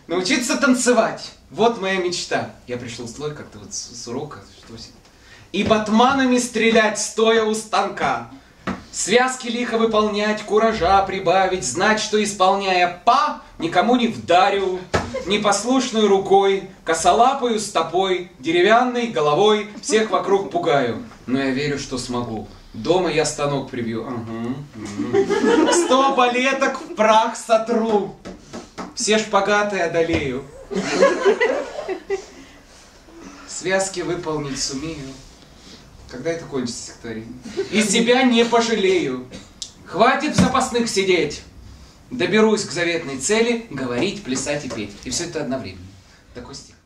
Научиться танцевать. Вот моя мечта. Я пришел с как-то вот с урока. И батманами стрелять, стоя у станка. Связки лихо выполнять, куража прибавить, знать, что исполняя па, никому не вдарю, непослушной рукой, косолапою стопой, деревянной головой, всех вокруг пугаю. Но я верю, что смогу. Дома я станок прибью. 100 балеток в прах сотру. Все шпагаты одолею. Связки выполнить сумею. Когда это кончится стихотворение? И себя не пожалею. Хватит в запасных сидеть. Доберусь к заветной цели, говорить, плясать и петь. И все это одновременно. Такой стих.